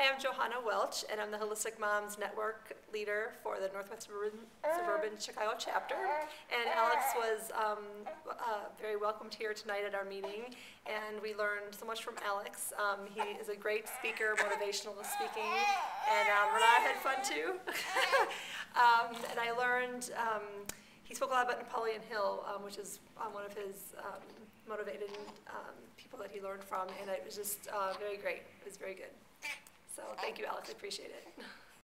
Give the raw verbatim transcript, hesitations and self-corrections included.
am Johanna Welch, and I'm the Holistic Moms Network leader for the Northwest Suburban, Suburban Chicago chapter. And Alex was um, uh, very welcomed here tonight at our meeting, and we learned so much from Alex. Um, he is a great speaker, motivational speaking, and, um, and I had fun too. um, and I learned, um, he spoke a lot about Napoleon Hill, um, which is um, one of his um, motivated um, people that he learned from, and it was just uh, very great. It was very good. So thank you, Alex. I appreciate it.